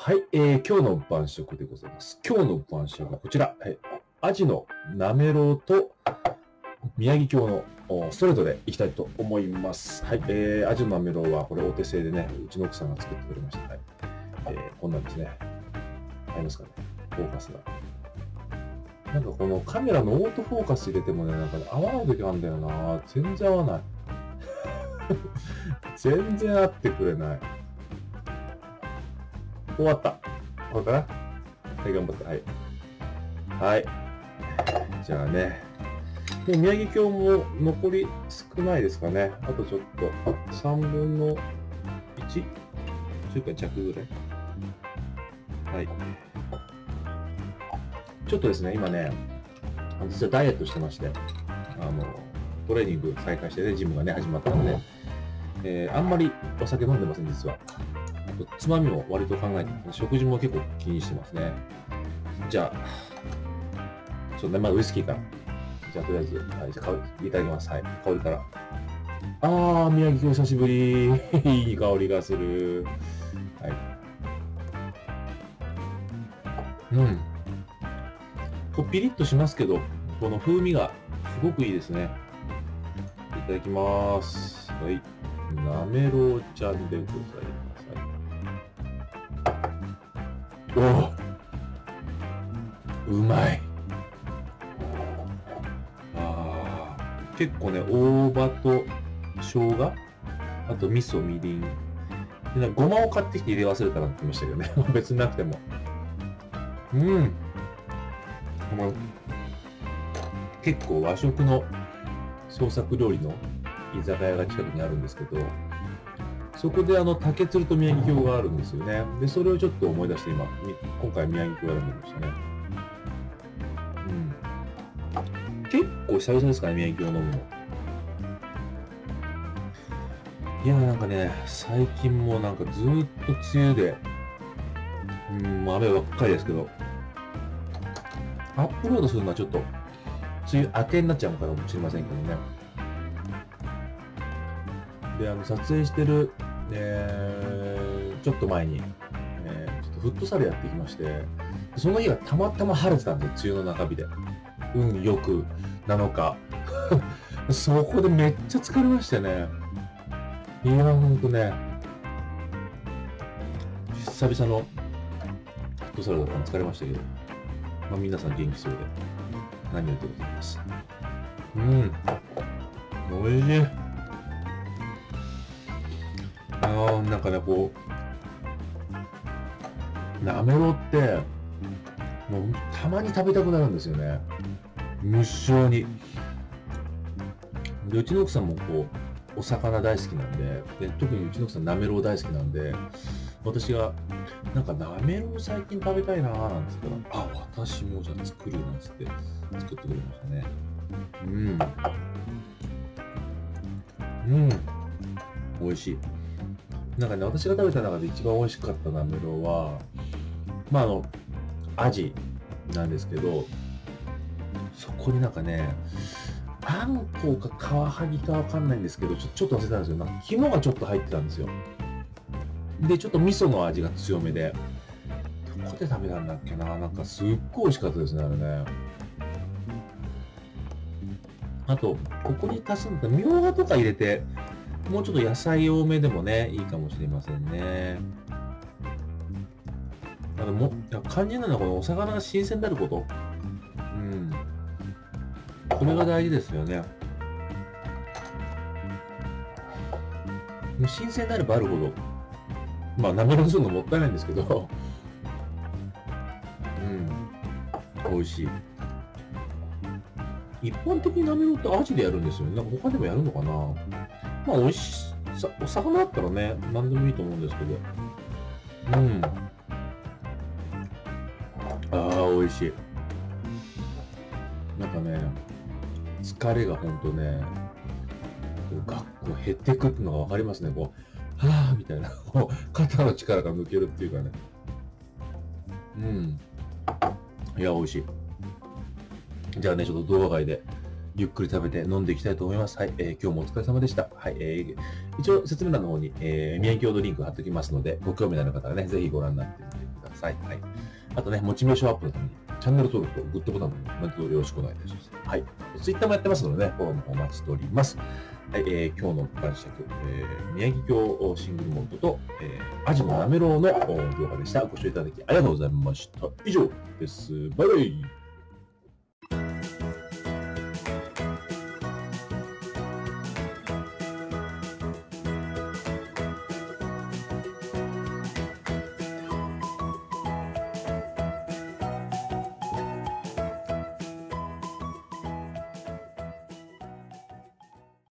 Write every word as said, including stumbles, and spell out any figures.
はい、えー、今日の晩食でございます。今日の晩食はこちら、はい、アジのなめろうと宮城郷のストレートでいきたいと思います。はい、えー、アジのなめろうはこれお手製でね、うちの奥さんが作ってくれました。はい、えー、こんなんですね。ありますかね、フォーカスが。なんかこのカメラのオートフォーカス入れてもね、なんか、ね、合わない時あるんだよな。全然合わない。全然合ってくれない。終わった。これかな？はい、頑張って。はい。はい。じゃあね。もう宮城郷も残り少ないですかね。あとちょっと、さんぶんのいち？ 中華弱ぐらい。はい。ちょっとですね、今ね、実はダイエットしてまして、あの、トレーニング再開してね、ジムがね、始まったんで、えー、あんまりお酒飲んでません、実は。あと、つまみも割と考えて、食事も結構気にしてますね。じゃあ、ちょっとね、まずウイスキーから。じゃあ、とりあえず、はい、じゃあ、いただきます。はい、香りから。あー、宮城お久しぶり。いい香りがする。はい。うん。こうピリッとしますけど、この風味がすごくいいですね。いただきます。はい。なめろうちゃんでございます。はい、おお、うまい。ああ、結構ね、大葉と生姜、あと味噌、みりん。でごまを買ってきて入れ忘れたなって言いましたけどね。別になくても。うん。結構和食の創作料理の居酒屋が近くにあるんですけど、そこであの竹鶴と宮城郷があるんですよね。で、それをちょっと思い出して今、今回宮城郷を選んでみましたね。うん。結構久々ですかね、宮城郷飲むの。いや、なんかね、最近もなんかずーっと梅雨で、うん、雨ばっかりですけど、アップロードするのはちょっと、梅雨明けになっちゃうのかもしれませんけどね。で、あの、撮影してる、えー、ちょっと前に、えー、ちょっとフットサルやってきまして、その日がたまたま晴れてたんで、梅雨の中日で。運よくなのか。そこでめっちゃ疲れましてね。いや、ほんとね、久々のフットサルだったの疲れましたけど、まあ、皆さん元気そうで、何よりでございます。うん。おいしい。あー、なんかね、こう、なめろうって、もう、たまに食べたくなるんですよね。無性に。で、うちの奥さんもこう、お魚大好きなんで、で特にうちの奥さんなめろう大好きなんで、私が、なんかなめろう最近食べたいなーなんつったら、あ、私もじゃあ作るなんつって作ってくれましたね。うん。うん。美味しい。なんかね、私が食べた中で一番美味しかったなめろうは、まああの、アジなんですけど、そこになんかね、あんこかカワハギかわかんないんですけど、ちょちょっと忘れたんですけど、なんか肝がちょっと入ってたんですよ。で、ちょっと味噌の味が強めで、どこで食べたんだっけな、なんかすっごい美味しかったですね、あれね。あと、ここに足すんだったら、みょうがとか入れて、もうちょっと野菜多めでもね、いいかもしれませんね。あのも、いや肝心なのはこのお魚が新鮮であること。うん。これが大事ですよね。新鮮であればあるほど、まあ、なめろうするのもったいないんですけど、うん、美味しい。一般的になめろうってアジでやるんですよね。なんか他でもやるのかな。まあ、美味しさ、お魚だったらね、何でもいいと思うんですけど。うん。ああ、美味しい。なんかね、疲れがほんとね、こう減ってくっていうのがわかりますね。こう、はぁーみたいな、こう、肩の力が抜けるっていうかね。うん。いや、美味しい。じゃあね、ちょっと動画外でゆっくり食べて飲んでいきたいと思います。はい、えー、今日もお疲れ様でした。はい、えー、一応説明欄の方に、えー、宮城郷ドリンク貼っておきますので、ご興味のある方はね、ぜひご覧になってみてください。 ださい。はい。あとね、モチベーションアップのために、チャンネル登録とグッドボタンも何卒よろしくお願いいたします。はい。ツイッターもやってますのでね、フォローの方お待ちしております。はい、えー、今日の晩酌、えー、宮城京シングルモルトと、えー、アジのなめろうの動画でした。ご視聴いただきありがとうございました。以上です。バイバイ。